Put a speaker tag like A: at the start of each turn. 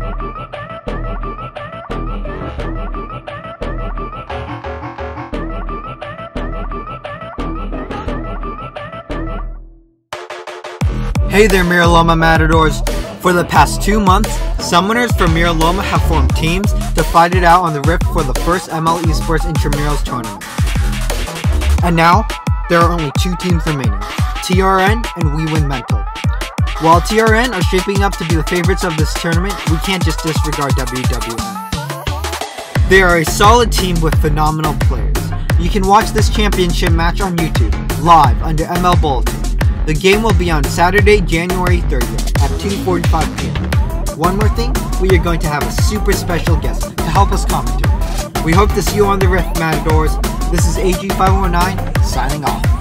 A: Hey there, Miraloma Matadors! For the past 2 months, summoners from Miraloma have formed teams to fight it out on the Rift for the first ML Esports Intramurals tournament. And now, there are only 2 teams remaining, TRN and We Win Mental. While TRN are shaping up to be the favorites of this tournament, we can't just disregard WWN. They are a solid team with phenomenal players. You can watch this championship match on YouTube, live under ML Bulletin. The game will be on Saturday, January 30th at 2:45 p.m. One more thing, we are going to have a super special guest to help us commentate. We hope to see you on the Rift, Matadors. This is AG519, signing off.